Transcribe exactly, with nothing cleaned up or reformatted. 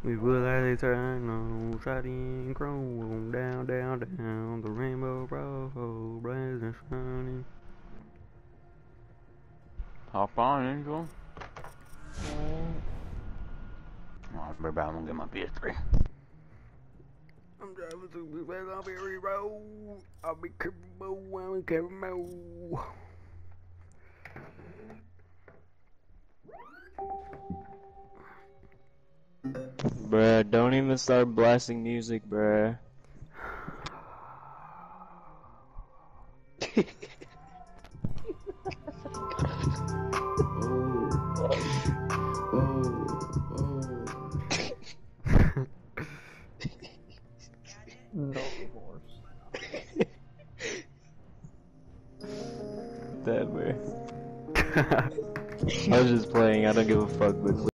We will as a turn on, shiny and chrome, down, down, down, the rainbow road, blazing shining. Hop on, Angel. Oh, baby, I'm gonna get my P S three. I'm driving through the fast on every road. I'll be careful, I'll be careful. Bruh, don't even start blasting music, bruh. No remorse. That, bruh. I was just playing, I don't give a fuck, but